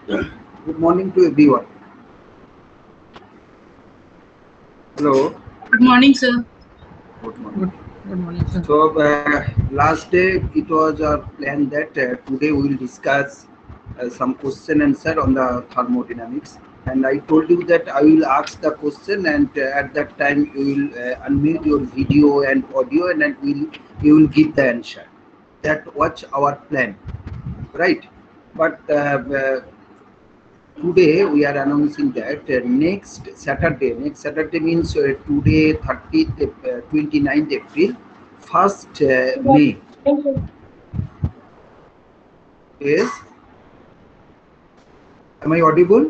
Good morning to everyone. Hello. Good morning, sir. Good morning. Good morning, sir. So last day it was our plan that today we will discuss some question answer on the thermodynamics. And I told you that I will ask the question, and at that time you will unmute your video and audio, and then you will give the answer. That was our plan, right? But today we are announcing that next Saturday means today 30th, 29th April, 1st May is, am I audible?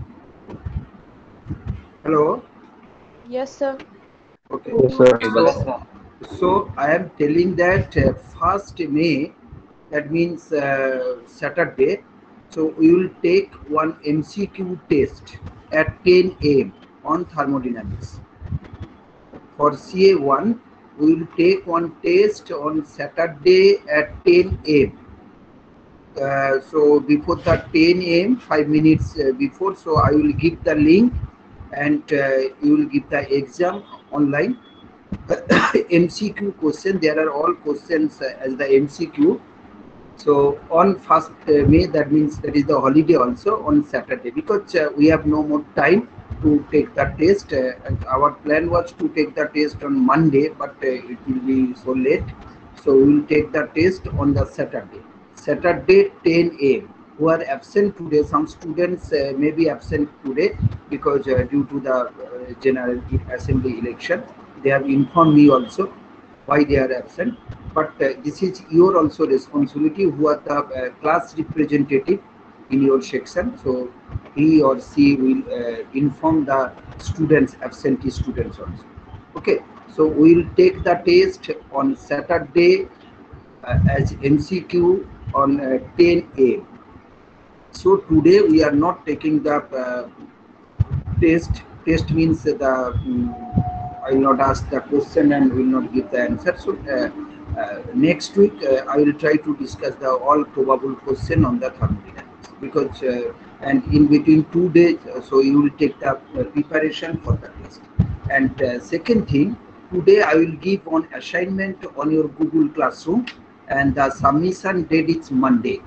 Hello? Yes, sir. Okay. Yes, sir. So, so I am telling that 1st May, that means Saturday, so we will take one MCQ test at 10 a.m. on thermodynamics. For CA1, we will take one test on Saturday at 10 a.m. So before the 10 a.m., 5 minutes before, so I will give the link, and you will give the exam online. MCQ question, there are all questions as the MCQ. So on 1st May, that means that is the holiday also on Saturday, because we have no more time to take the test. And our plan was to take the test on Monday, but it will be so late. So we will take the test on the Saturday 10 a.m. Who are absent today, some students may be absent today because due to the General Assembly election. They have informed me also why they are absent. But this is your also responsibility, who are the class representative in your section. So he or she will inform the students, absentee students also. Okay, so we will take the test on Saturday as MCQ on 10 a.m. So today we are not taking the test. Test means the I will not ask the question and will not give the answer. So next week I will try to discuss the all probable question on the thermodynamics, because and in between 2 days, so you will take the preparation for the test. And second thing, today I will give one assignment on your Google Classroom, and the submission date is Monday.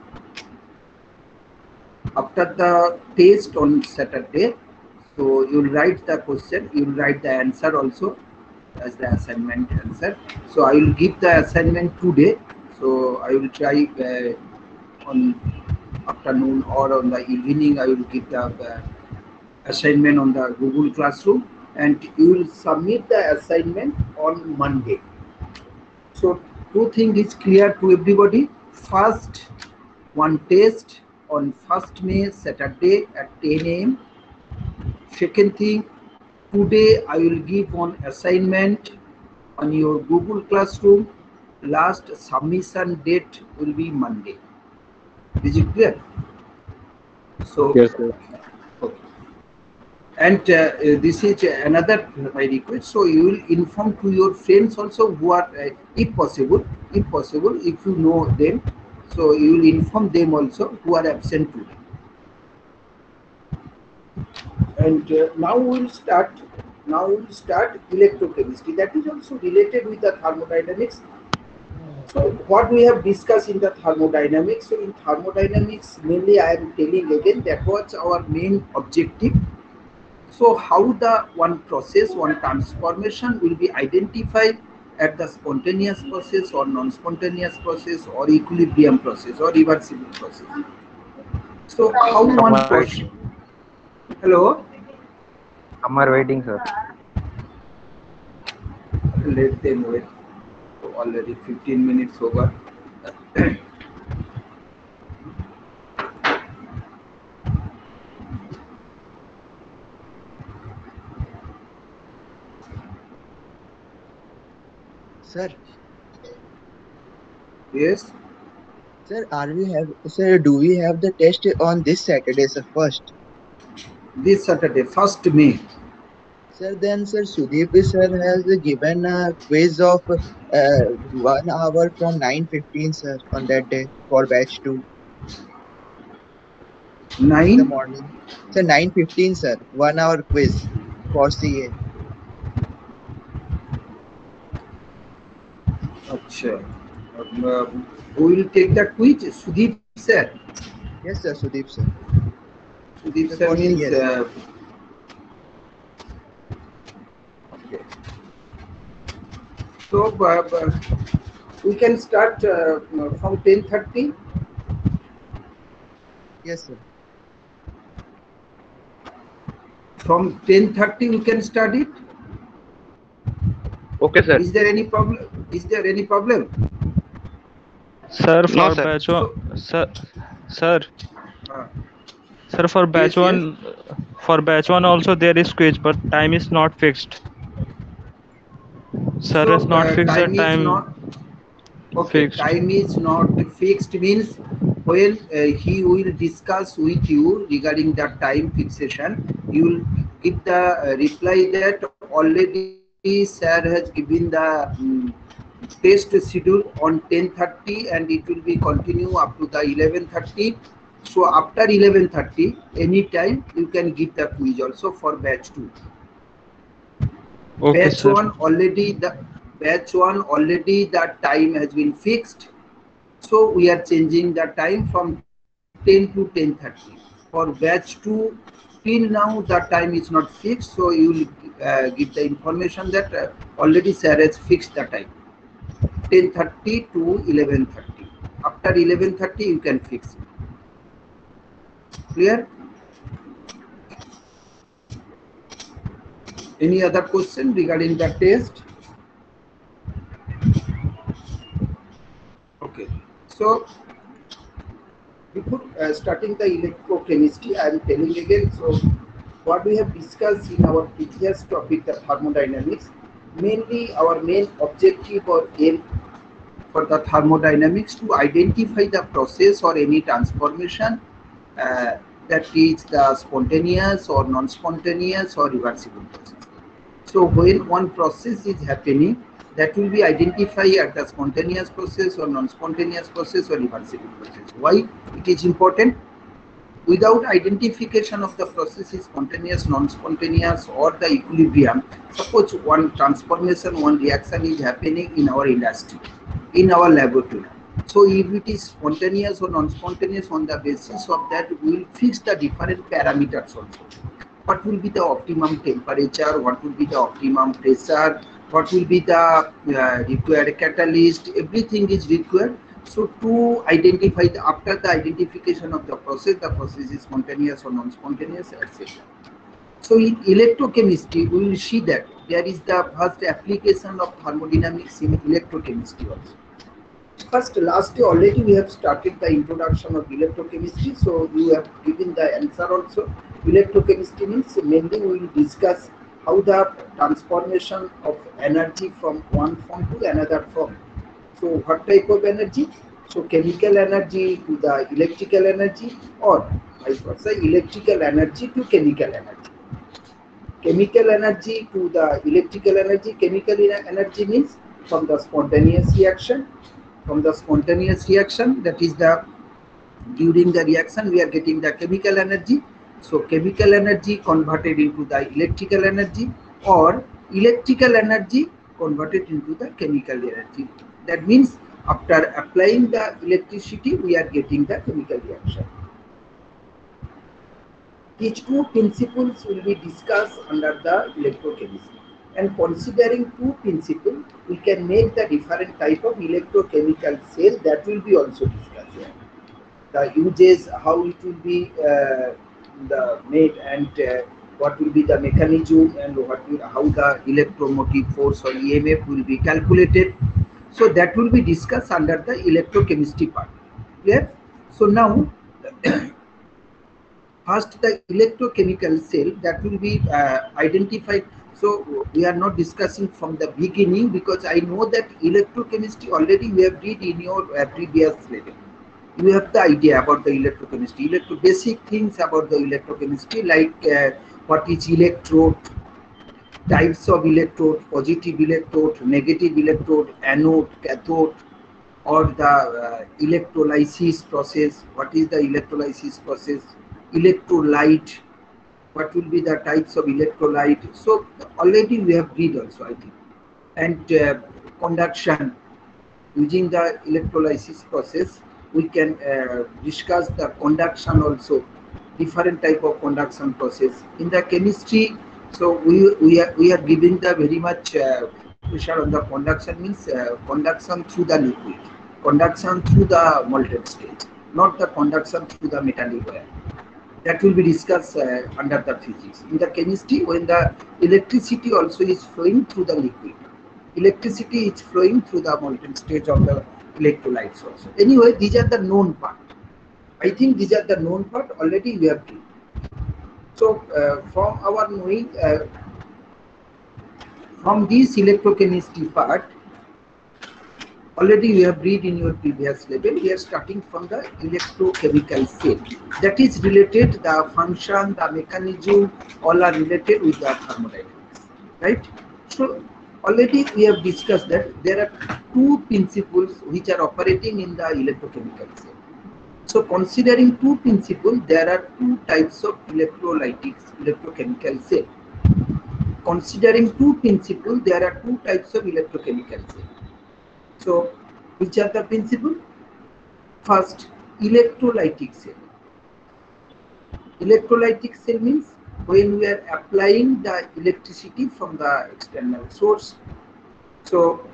After the test on Saturday, so you'll write the question, you'll write the answer also as the assignment answer. So I will give the assignment today. So I will try on afternoon or on the evening. I will give the assignment on the Google Classroom, and you will submit the assignment on Monday. So two things is clear to everybody. First, one test on 1st May Saturday at 10 a.m. Second thing, today I will give one assignment on your Google Classroom. Last submission date will be Monday. Is it clear? So, Yes, sir. okay. And this is another my request. So you will inform to your friends also who are, if possible, if you know them, so you will inform them also who are absent today. And now we will start. Now we will start electrochemistry. That is also related with the thermodynamics. So what we have discussed in the thermodynamics. So in thermodynamics, mainly I am telling again that was our main objective. So how the one process, one transformation will be identified at the spontaneous process or non-spontaneous process or equilibrium process or reversible process. So how Some one are process. waiting. Hello. Some are waiting, sir. Let them wait. Already 15 minutes over. Sir, Yes. do we have the test on this Saturday, sir, first? This Saturday, 1st May. Sir, then, sir, Sudeep sir has given a quiz of 1 hour from 9:15, sir, on that day for batch 2. in the 9. morning. Sir, 9:15, sir. 1 hour quiz for CA. Acha. Who will take that quiz? Sudeep sir. Yes, sir, Sudeep, sir. Sudeep Sir, sir for means CS. okay. So we can start from 10:30. Yes, sir. From 10:30 we can start it. Okay, sir. Is there any problem? Is there any problem? Sir, No, for sir. batch one, So sir, uh, sir, yes, yes. for batch one also there is quiz, but time is not fixed. Sir So has not fixed the time is time not okay. fixed. Time is not fixed means when he will discuss with you regarding the time fixation, you will give the reply that already sir has given the test schedule on 10:30 and it will be continue up to the 11:30. So after 11:30 anytime you can give the quiz also for batch 2. Okay, batch sir. 1 already the batch 1 already the time has been fixed, so we are changing the time from 10 to 10:30. For batch 2 till now the time is not fixed, so you will give the information that already sir has fixed the time 10:30 to 11:30. After 11:30 you can fix it. Clear? Any other question regarding the test? Okay. So before starting the electrochemistry, I am telling again. So what we have discussed in our previous topic, the thermodynamics, mainly our main objective or aim for the thermodynamics to identify the process or any transformation uh, that is the spontaneous or non-spontaneous or reversible process. So when one process is happening, that will be identified as the spontaneous process or non-spontaneous process or reversible process. Why it is important? Without identification of the process is spontaneous, non-spontaneous or the equilibrium, suppose one transformation, one reaction is happening in our industry, in our laboratory. So if it is spontaneous or non-spontaneous, on the basis of that we will fix the different parameters also. What will be the optimum temperature, what will be the optimum pressure, what will be the required catalyst, everything is required. So to identify after the identification of the process is spontaneous or non-spontaneous, etc. So in electrochemistry, we will see that there is the first application of thermodynamics in electrochemistry also. First, last year already we have started the introduction of electrochemistry, so you have given the answer also. Electrochemistry means mainly we will discuss how the transformation of energy from one form to another form. So what type of energy? So chemical energy to the electrical energy, or vice versa, electrical energy to chemical energy. Chemical energy to the electrical energy. Chemical energy means from the spontaneous reaction. From the spontaneous reaction, that is the during the reaction we are getting the chemical energy. So chemical energy converted into the electrical energy, or electrical energy converted into the chemical energy. That means after applying the electricity we are getting the chemical reaction. These two principles will be discussed under the electrochemistry. And considering two principles, we can make the different type of electrochemical cell, that will be also discussed here. The uses, how it will be made, and what will be the mechanism, and how the electromotive force or EMF will be calculated. So that will be discussed under the electrochemistry part. Clear? So now first the electrochemical cell, that will be identified. So we are not discussing from the beginning, because I know that electrochemistry already we have read in your previous level. You have the idea about the electrochemistry, basic things about the electrochemistry, like what is electrode, types of electrode, positive electrode, negative electrode, anode, cathode, or the electrolysis process. What is the electrolysis process? electrolyte, what will be the types of electrolyte. So already we have read also, I think. And conduction, using the electrolysis process, we can discuss the conduction also, different type of conduction process. In the chemistry, so we are giving the very much pressure on the conduction, means conduction through the liquid, conduction through the molten state, not the conduction through the metallic wire. That will be discussed under the physics. In the chemistry, when the electricity also is flowing through the liquid, electricity is flowing through the molten state of the electrolytes also. Anyway, these are the known part. I think these are the known part, already we have done. So from our knowing, from this electrochemistry part, already we have read in your previous level. We are starting from the electrochemical cell. That is related, the function, the mechanism, all are related with the thermodynamics, right? So already we have discussed that there are two principles which are operating in the electrochemical cell. So considering two principles, there are two types of electrochemical cell. Considering two principles, there are two types of electrochemical cell. So which are the principles? First, electrolytic cell. Electrolytic cell means when we are applying the electricity from the external source. So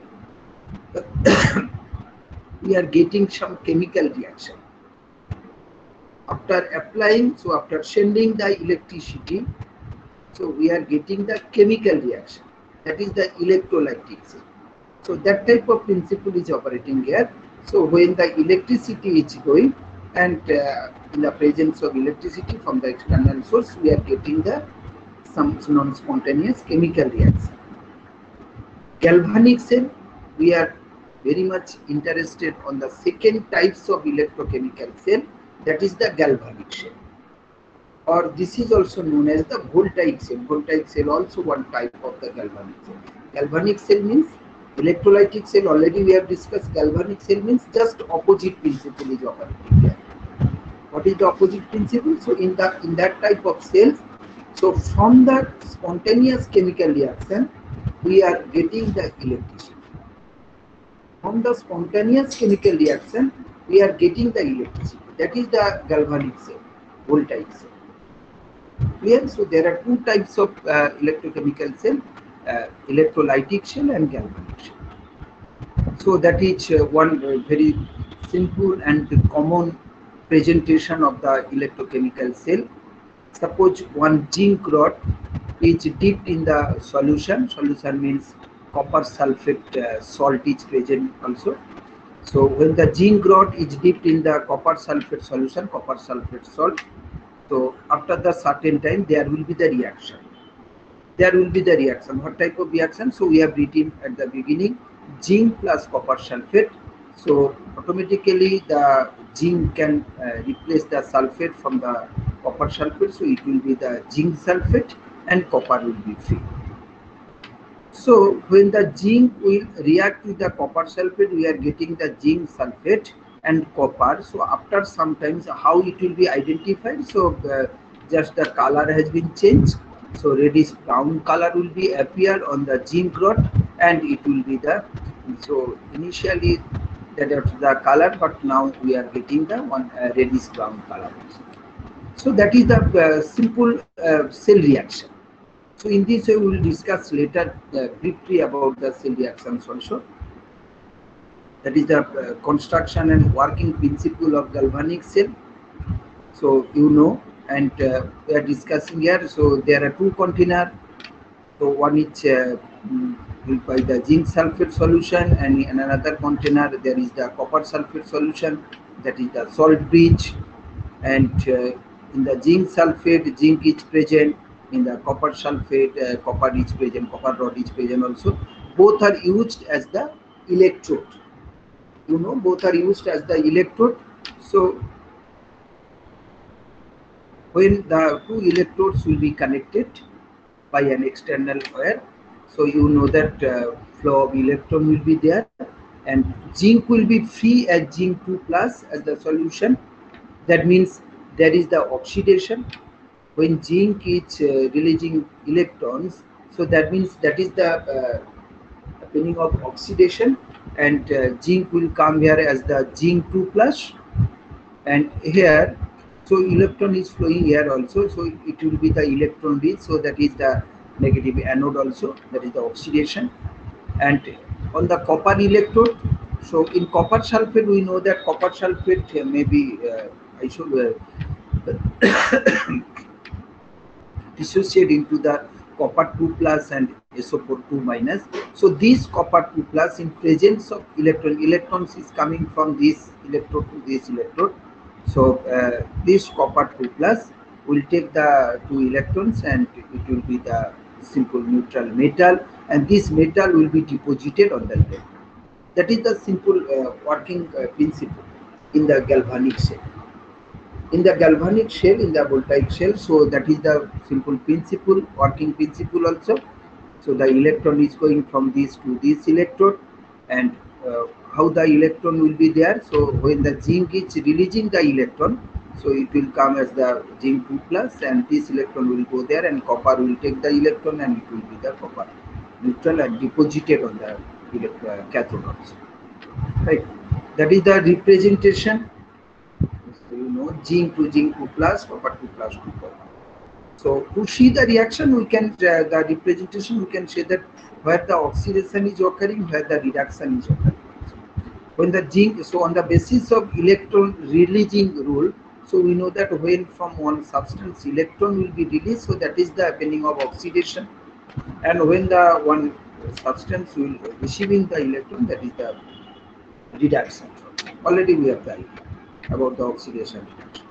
we are getting some chemical reaction. After applying, so after sending the electricity, so we are getting the chemical reaction. That is the electrolytic cell. So that type of principle is operating here. So when the electricity is going, and in the presence of electricity from the external source, we are getting some non-spontaneous chemical reaction. Galvanic cell, we are very much interested on the second types of electrochemical cell, that is the galvanic cell, or this is also known as the voltaic cell. Voltaic cell also one type of the galvanic cell. Galvanic cell means electrolytic cell, already we have discussed. Galvanic cell means just opposite principle is operating here. What is the opposite principle? So in that type of cells, so from the spontaneous chemical reaction, we are getting the electricity. From the spontaneous chemical reaction, we are getting the electricity. That is the galvanic cell, voltaic cell. Clear? So there are two types of electrochemical cell, electrolytic cell and galvanic cell. So that is one very simple and common presentation of the electrochemical cell. Suppose one zinc rod is dipped in the solution. Solution means copper sulfate salt is present also. So when the zinc rod is dipped in the copper sulfate solution, copper sulfate salt, so after the certain time there will be the reaction. There will be the reaction. What type of reaction? So we have written at the beginning, zinc plus copper sulfate. So automatically the zinc can replace the sulfate from the copper sulfate. So it will be the zinc sulfate and copper will be free. So when the zinc will react with the copper sulfate, we are getting the zinc sulfate and copper. So after some times, how it will be identified? So just the color has been changed. So reddish brown color will be appear on the zinc rod, and it will be the, so initially that is the color, but now we are getting the one reddish brown color. So that is the simple cell reaction. So in this way we will discuss later briefly about the cell reactions also. That is the construction and working principle of galvanic cell. So you know, and we are discussing here. So there are two containers. So one is filled by the zinc sulfate solution, and in another container there is the copper sulfate solution, that is the salt bridge. And in the zinc sulfate, zinc is present. In the copper sulfate, copper is present, copper rod is present also. Both are used as the electrode. You know, both are used as the electrode. So when the two electrodes will be connected by an external wire, so you know that flow of electron will be there, and zinc will be free as zinc 2 plus as the solution. That means there is the oxidation. When zinc is releasing electrons, so that means that is the happening of oxidation, and zinc will come here as the zinc 2 plus, and here, so electron is flowing here also, so it will be the electron rich, so that is the negative anode also, that is the oxidation. And on the copper electrode, so in copper sulfate we know that copper sulfate may be I should dissociate into the copper 2 plus and SO4 2 minus. So this copper 2 plus, in presence of electrons is coming from this electrode to this electrode. So this copper 2 plus will take the 2 electrons, and it will be the simple neutral metal, and this metal will be deposited on the electrode. That is the simple working principle in the galvanic cell. In the galvanic shell, in the voltaic shell, so that is the simple principle, working principle also. So the electron is going from this to this electrode, and how the electron will be there. So when the zinc is releasing the electron, so it will come as the zinc 2 plus, and this electron will go there, and copper will take the electron, and it will be the copper neutral and deposited on the cathode also. Right, that is the representation. So you know, zinc 2 plus, copper 2 plus 2 copper. So to see the reaction, we can the representation, we can say that where the oxidation is occurring, where the reduction is occurring. When the zinc, so on the basis of electron releasing rule, so we know that when from one substance electron will be released, so that is the happening of oxidation, and when the one substance will receiving the electron, that is the reduction. Already we have the idea about the oxidation reduction.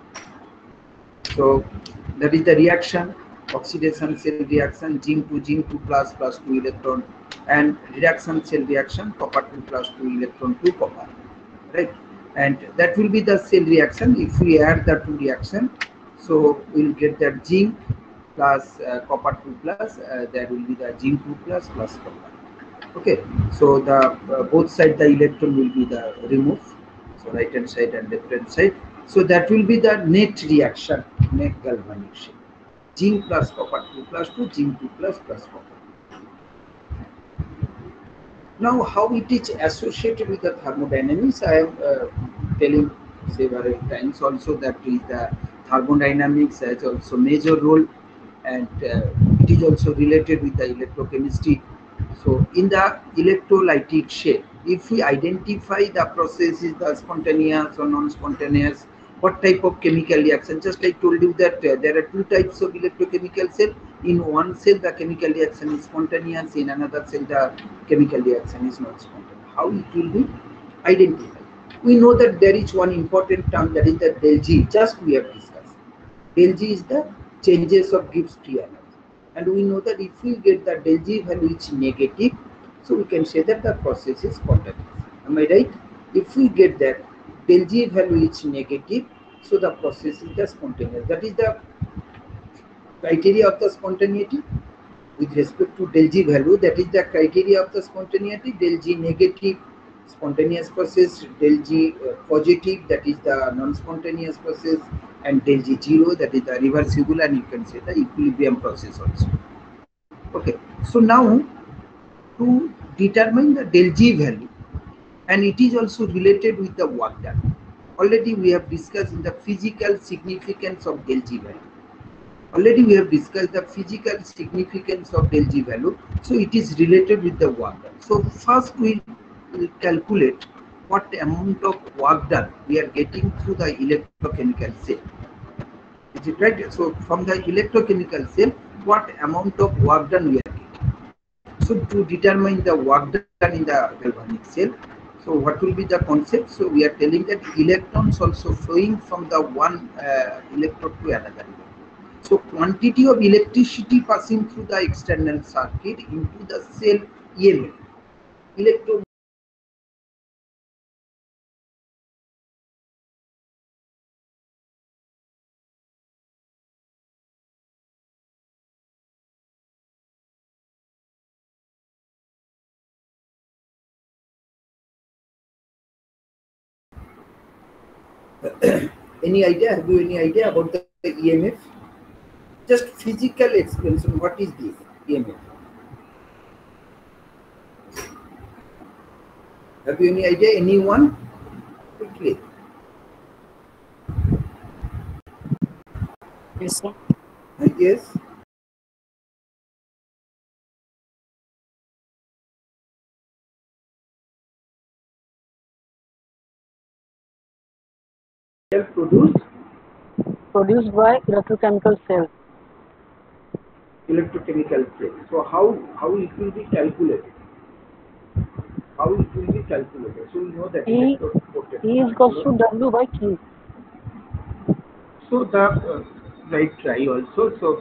So that is the reaction, oxidation cell reaction, zinc 2 plus plus 2 electron, and reduction cell reaction, copper 2 plus 2 electron to copper, right? And that will be the cell reaction. If we add the two reaction, so we'll get that zinc plus copper 2 plus, that will be the zinc 2 plus copper. Okay, so the both side the electron will be the removed, so right hand side and left hand side. So that will be the net reaction, net galvanic shell, zinc plus copper 2 plus 2, zinc 2 plus copper. Now how it is associated with the thermodynamics, I am telling several times also that is the thermodynamics has also major role, and it is also related with the electrochemistry. So in the electrolytic shell, if we identify the process is the spontaneous or non-spontaneous, what type of chemical reaction, just I told you that there are two types of electrochemical cell. In one cell the chemical reaction is spontaneous, in another cell the chemical reaction is not spontaneous. How it will be identified? We know that there is one important term, that is the del G, just we have discussed. Del G is the changes of Gibbs free energy. And we know that if we get the del G value which is negative, so we can say that the process is spontaneous. Am I right? If we get that del G value is negative, so the process is the spontaneous. That is the criteria of the spontaneity with respect to del G value. That is the criteria of the spontaneity. Del G negative, spontaneous process; del G positive, that is the non-spontaneous process; and del G 0, that is the reversible, and you can say the equilibrium process also. Okay, so now to determine the del G value, and it is also related with the work done. Already we have discussed in the physical significance of del G value. Already we have discussed the physical significance of del G value, so it is related with the work done. So first we will calculate what amount of work done we are getting through the electrochemical cell. Is it right? So from the electrochemical cell, what amount of work done we are getting. So to determine the work done in the galvanic cell, so what will be the concept? So we are telling that electrons also flowing from the one electrode to another. So quantity of electricity passing through the external circuit into the cell EMF, electro Any idea? Have you any idea about the EMF? Just physical explanation. What is this EMF? Have you any idea? Anyone? Quickly. Yes, sir. Yes. Produced by electrochemical cells. Electrochemical cells. So how it will be calculated? How it will be calculated? So we know that E is equals to W by Q. So the right try also. So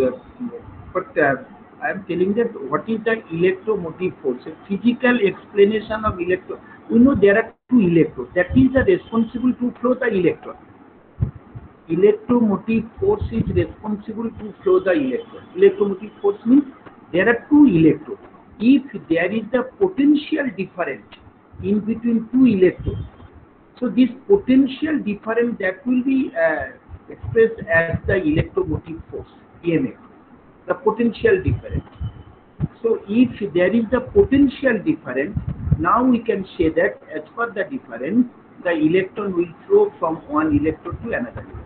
but I am telling that what is the electromotive force? A physical explanation of electron. We know there are two electrodes. That is the responsible to flow the electron. Electromotive force is responsible to flow the electron. Electromotive force means there are two electrodes. If there is the potential difference in between two electrodes, so this potential difference that will be expressed as the electromotive force, EMF, the potential difference. So if there is the potential difference, now we can say that as per the difference, the electron will flow from one electrode to another electrode.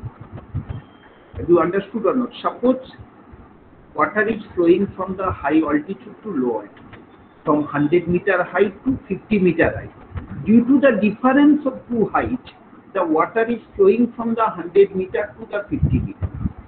Have you understood or not? Suppose water is flowing from the high altitude to low altitude, from 100 meter height to 50 meter height. Due to the difference of two heights, the water is flowing from the 100 meter to the 50 meter.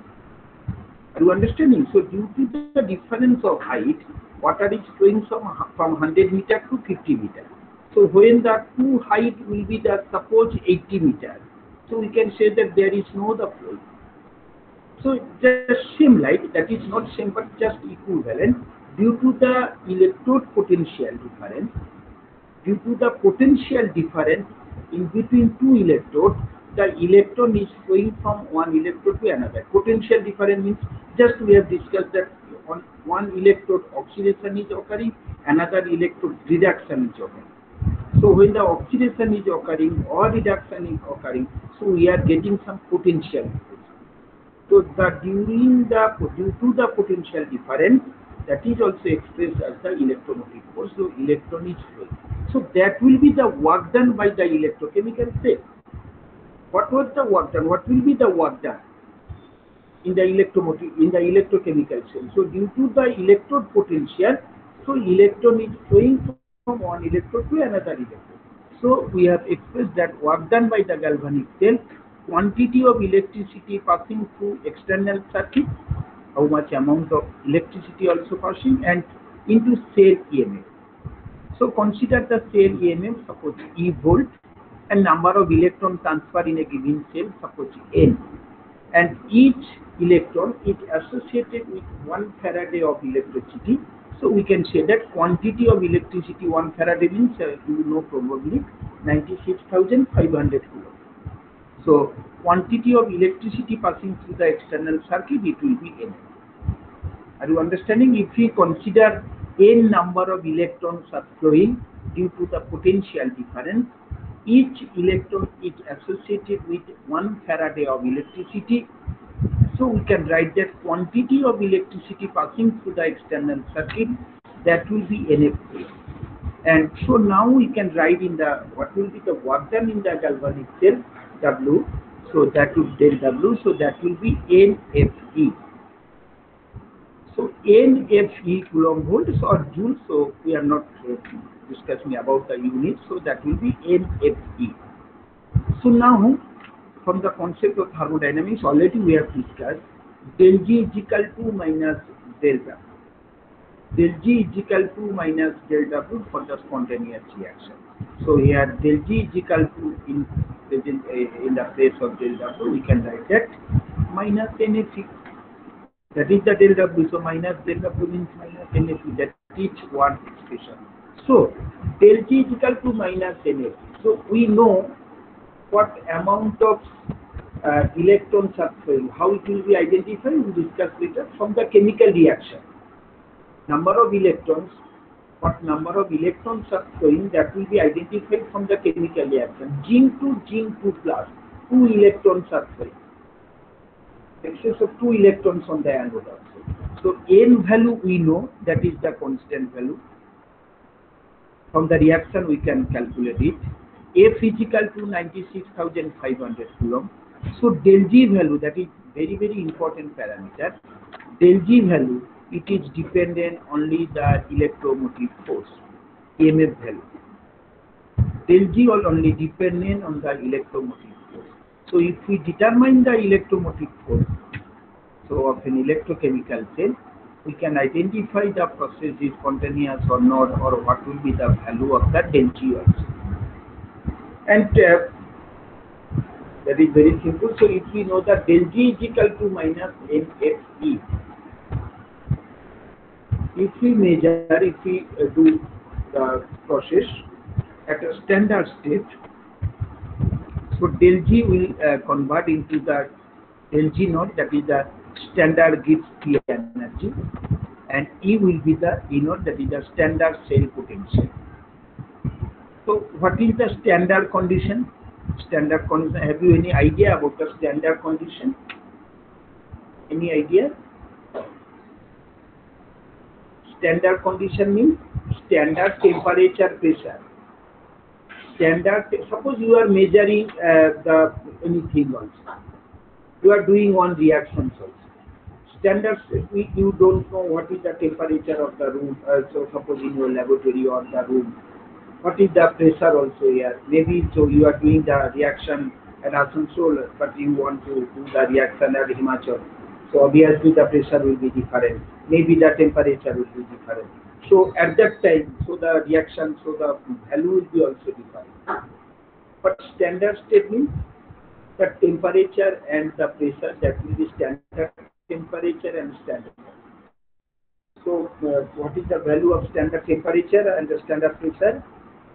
Are you understanding? So due to the difference of height, water is flowing from 100 meter to 50 meter. So when the two height will be the suppose 80 meter, so we can say that there is no the flow. So just same like that is not same but just equivalent due to the electrode potential difference. Due to the potential difference in between two electrodes, the electron is flowing from one electrode to another. Potential difference means just we have discussed that on one electrode oxidation is occurring, another electrode reduction is occurring. So when the oxidation is occurring or reduction is occurring, so we are getting some potential. So due to the potential difference, that is also expressed as the electromotive force. So electron is flowing. So that will be the work done by the electrochemical cell. What was the work done? What will be the work done in the electrochemical cell? So due to the electrode potential, so electron is flowing from one electrode to another electrode. So we have expressed that work done by the galvanic cell, quantity of electricity passing through external circuit, how much amount of electricity also passing, and into cell EMF. So consider the cell EMF, suppose E volt, and number of electron transfer in a given cell, suppose N. And each electron is associated with 1 Faraday of electricity. So we can say that quantity of electricity 1 Faraday means you know probably 96,500 coulomb. So quantity of electricity passing through the external circuit, it will be N. Are you understanding? If we consider N number of electrons are flowing due to the potential difference, each electron is associated with 1 Faraday of electricity. So we can write that quantity of electricity passing through the external circuit, that will be NF. And so now we can write in the what will be the work done in the galvanic cell, W. So that will del W. So that will be NFE. So NFE coulomb volts or joules. So we are not discussing about the units. So that will be NFE. So now, from the concept of thermodynamics, already we have discussed del G is equal to minus del W. Del G is equal to minus del W for the spontaneous reaction. So here del G is equal to in the place of del W, we can write that minus NFE. That is the del W. So minus del W means minus NFE. That is one expression. So del G is equal to minus NFE. So we know what amount of electrons are flowing. How it will be identified, we will discuss later from the chemical reaction. Number of electrons, what number of electrons are flowing, that will be identified from the chemical reaction. Zinc 2 plus. 2 electrons are free. Excess of 2 electrons on the anode also. So N value we know, that is the constant value. From the reaction we can calculate it. F is equal to 96,500 coulomb. So del G value, that is very important parameter. Del G value, it is dependent only the electromotive force, EMF value. Del G will only dependent on the electromotive force. So if we determine the electromotive force, so of an electrochemical cell, we can identify the process is spontaneous or not, or what will be the value of the del G also. And that is very simple. So if we know that del G is equal to minus NFE, if we measure, if we do the process at a standard state, so del G will convert into the del G naught, that is the standard Gibbs free energy, and E will be the E naught, that is the standard cell potential. So what is the standard condition? Standard condition, have you any idea about the standard condition? Any idea? Standard condition means standard temperature, pressure. Standard, suppose you are measuring anything also. You are doing one reaction also. Standard, you don't know what is the temperature of the room. So suppose in your laboratory or the room, what is the pressure also here? Maybe so you are doing the reaction at Asansol, but you want to do the reaction at Himachal. So obviously the pressure will be different. Maybe the temperature will be different. So at that time, so the reaction, so the value will be also different. But standard state means the temperature and the pressure, that will be standard temperature and standard. So what is the value of standard temperature and the standard pressure?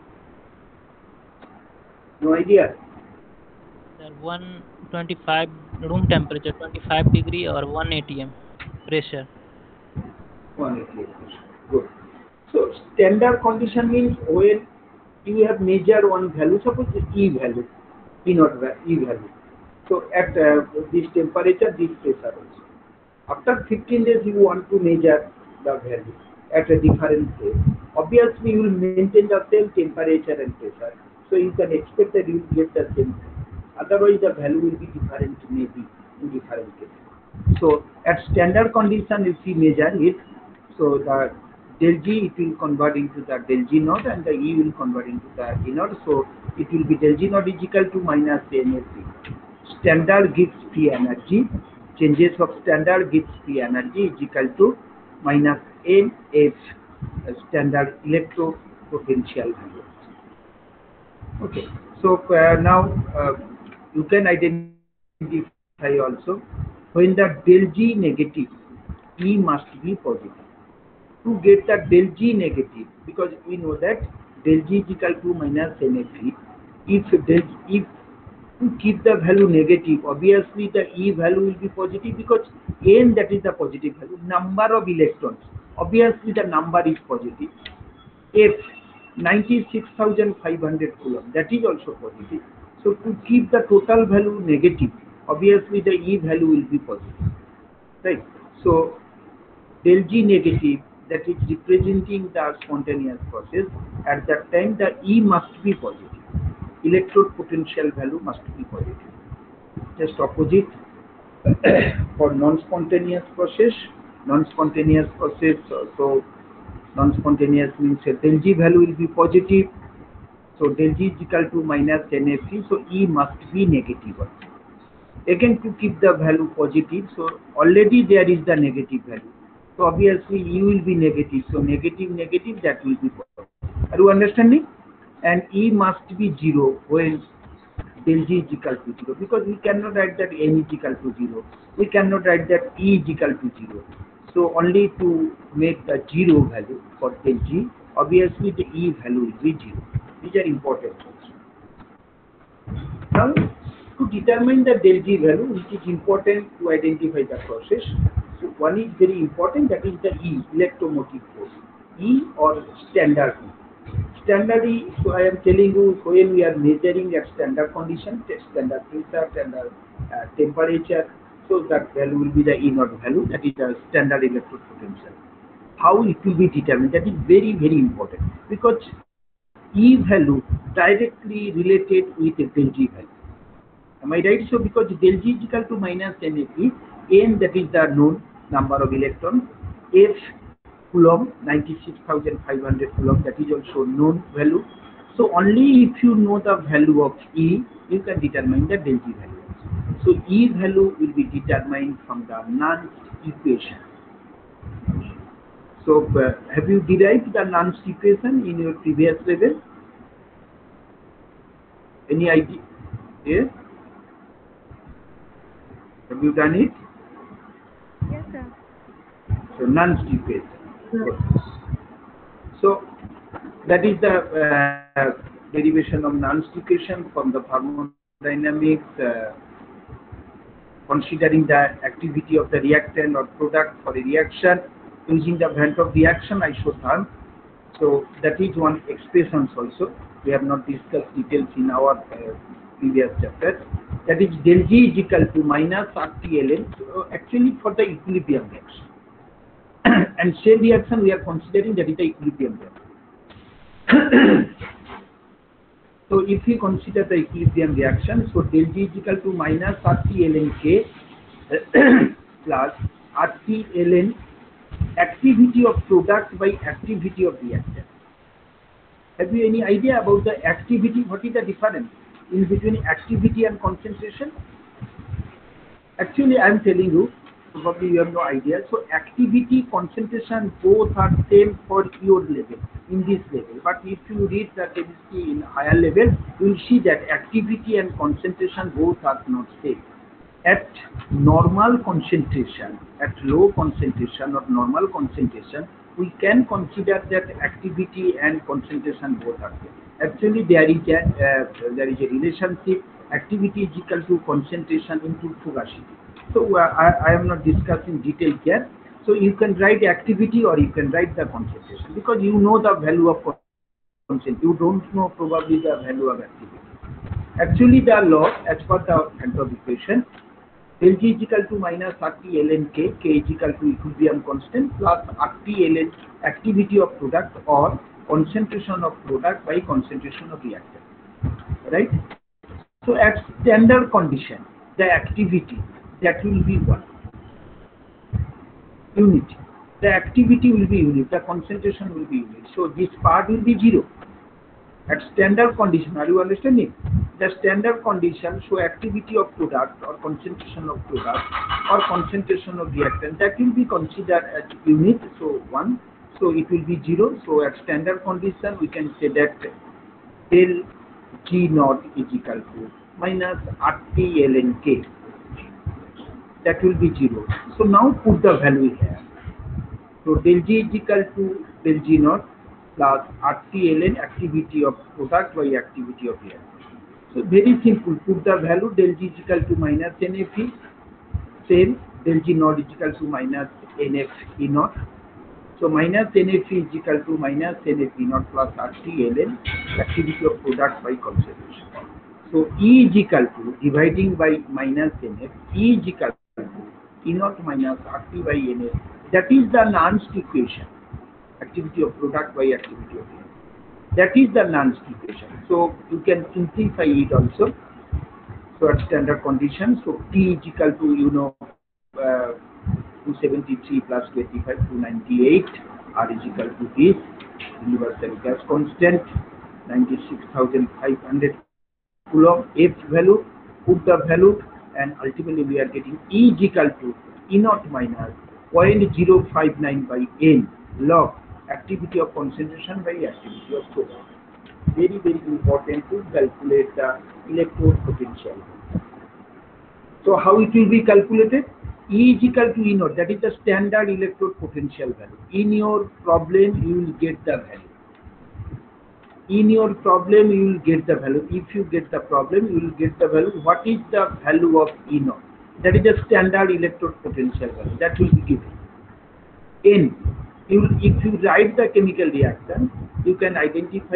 No idea. Sir, 125 room temperature, 25 degree or 1 atm pressure. 188. Good. So standard condition means when you have measured one value, suppose E value, E naught E value. So at this temperature, this pressure also. After 15 days, you want to measure the value at a different place. Obviously, you will maintain the same temperature and pressure. So you can expect that you will get the same. Otherwise, the value will be different, maybe in different cases. So at standard condition, if we measure it, so the del G, it will convert into the del G naught, and the E will convert into the E naught. So it will be del G naught is equal to minus NFE. Standard Gibbs free energy, changes of standard Gibbs free energy is equal to minus NF, standard electropotential value. Okay, so now you can identify also when the del G negative, E must be positive. To get the del G negative, because we know that del G is equal to minus NFE. If to keep the value negative, obviously the E value will be positive, because N, that is the positive value, number of electrons, obviously the number is positive. F 96,500 coulomb, that is also positive. So to keep the total value negative, obviously the E value will be positive, right? So del G negative, that is representing the spontaneous process, at that time the E must be positive. Electrode potential value must be positive. Just opposite for non-spontaneous process. Non-spontaneous process, so non-spontaneous means del G value will be positive. So del G is equal to minus NFE. So E must be negative also. Again, to keep the value positive, so already there is the negative value. So obviously E will be negative. So negative, that will be positive. Are you understanding? And E must be 0 when del G is equal to 0, because we cannot write that N is equal to 0. We cannot write that E is equal to 0. So only to make the 0 value for del G, obviously the E value will be 0. These are important things. Now, to determine the del G value, it is important to identify the process. So one is very important, that is the E, electromotive force. E or standard E. standardly, so I am telling you, when we are measuring at standard condition, standard pressure, standard temperature, so that value will be the E naught value, that is the standard electrode potential. How it will be determined, that is very, very important, because E value directly related with the del G value. Am I right? So because del G is equal to minus NFE, N, that is the known number of electrons, F coulomb, 96,500 coulomb, that is also known value. So only if you know the value of E, you can determine the del G value. So E value will be determined from the Nernst equation. So have you derived the Nernst equation in your previous level? Any idea? Yes? Have you done it? Yes, sir. So Nernst equation. Yes. So that is the derivation of Nernst equation from the thermodynamics, considering the activity of the reactant or product for a reaction using the Van't Hoff reaction isotherm. So that is one expression also. We have not discussed details in our previous chapter. That is del G is equal to minus RT-ln. So actually for the equilibrium reaction. And same reaction we are considering, that is the equilibrium reaction. So if we consider the equilibrium reaction, so del G is equal to minus RT-ln K plus RT-ln activity of product by activity of reactant. Have you any idea about the activity? What is the difference in between activity and concentration? Actually, I am telling you, probably you have no idea. So activity, concentration, both are same for your level, in this level. But if you read the chemistry in higher level, you will see that activity and concentration both are not same. At normal concentration, at low concentration or normal concentration, we can consider that activity and concentration both are same. Actually, there is a relationship. Activity is equal to concentration into fugacity. So I am not discussing detail here. So you can write activity or you can write the concentration, because you know the value of concentration. You don't know probably the value of activity. Actually, the law as per the Van't Hoff equation, del G is equal to minus RT-ln K, K is equal to equilibrium constant plus RT-ln activity of product or concentration of product by concentration of reactant. Right? So at standard condition, the activity, that will be what? Unit. The activity will be unit, the concentration will be unit. So this part will be 0. At standard condition, are you understanding? The standard condition, so activity of product or concentration of product or concentration of reactant, that will be considered as unit, so 1. So it will be 0. So at standard condition, we can say that del G naught is equal to minus RT-ln K. That will be 0. So now put the value here. So del G is equal to del G naught plus RT-ln activity of product by activity of reactant. So very simple, put the value del G is equal to minus NFE, same del G naught is equal to minus NF E naught. So minus NFE is equal to minus NF E naught plus RT-ln activity of product by concentration. So E is equal to, dividing by minus NF, E is equal to E naught minus RT by NF. That is the Nernst equation. Activity of product by activity of reactant. That is the Nernst equation. So you can simplify it also. So at standard conditions, so T is equal to 273 plus 25, 298. R is equal to this universal gas constant, 96,500 coulomb. F value, put the value, and ultimately we are getting E is equal to E naught minus 0.059 by N log activity of concentration by activity of product. Very, very important to calculate the electrode potential. So how it will be calculated? E is equal to E naught, that is the standard electrode potential value. In your problem, you will get the value. In your problem, you will get the value. If you get the problem, you will get the value. What is the value of E naught? That is the standard electrode potential value. That will be given. N. If you write the chemical reaction, you can identify that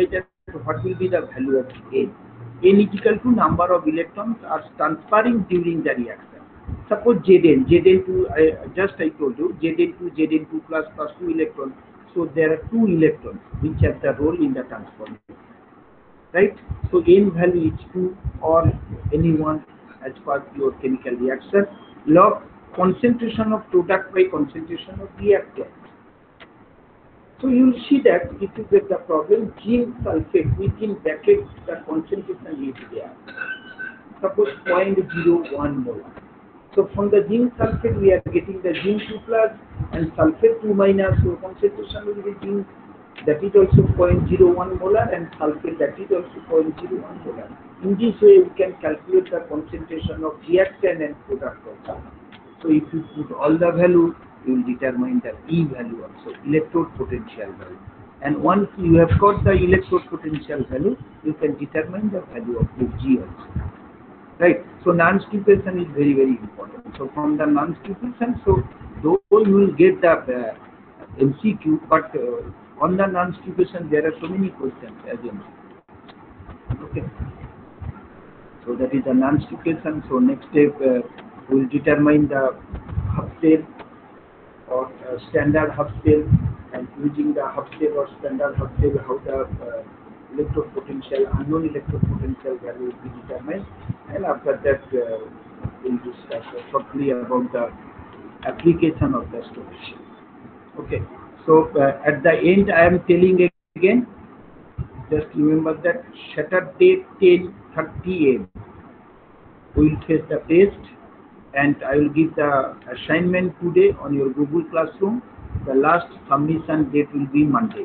what will be the value of n? N is equal to number of electrons are transferring during the reaction. Suppose Zn to just I told you Zn to Zn2 plus 2 electrons. So there are 2 electrons which have the role in the transformation, right? So n value is 2 or any one as per your chemical reaction. Log concentration of product by concentration of reactant. So you will see that if you get the problem, zinc sulfate within bracket the concentration is there. Suppose 0.01 molar. So from the zinc sulfate we are getting the zinc 2 plus and sulfate 2 minus. So concentration will be zinc, that is also 0.01 molar, and sulfate, that is also 0.01 molar. In this way we can calculate the concentration of reactant and product also. So if you put all the value, you will determine the E value also, electrode potential value. And once you have got the electrode potential value, you can determine the value of the G also. Right? So non-stipulation is very, very important. So from the non-stipulation, so though you will get the MCQ, but on the non-stipulation there are so many questions as you know. Okay. So that is the non-stipulation. So next step we will determine the half cell or standard half cell, and using the half cell or standard half cell, how the electrode potential, unknown electrode potential value will be determined. And after that we will discuss shortly about the application of the storage. Okay. So at the end I am telling again, just remember that Saturday 10:30 am we will face the test, and I will give the assignment today on your Google Classroom. The last submission date will be Monday.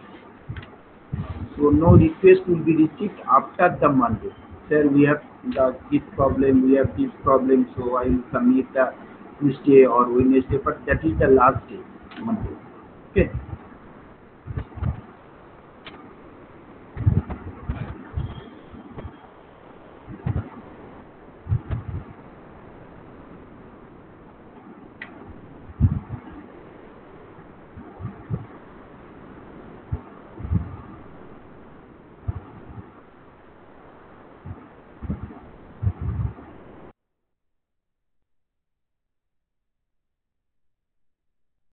So no request will be received after the Monday. Sir, we have this problem, we have this problem, so I will submit the Tuesday or Wednesday, but that is the last day, Monday. Okay.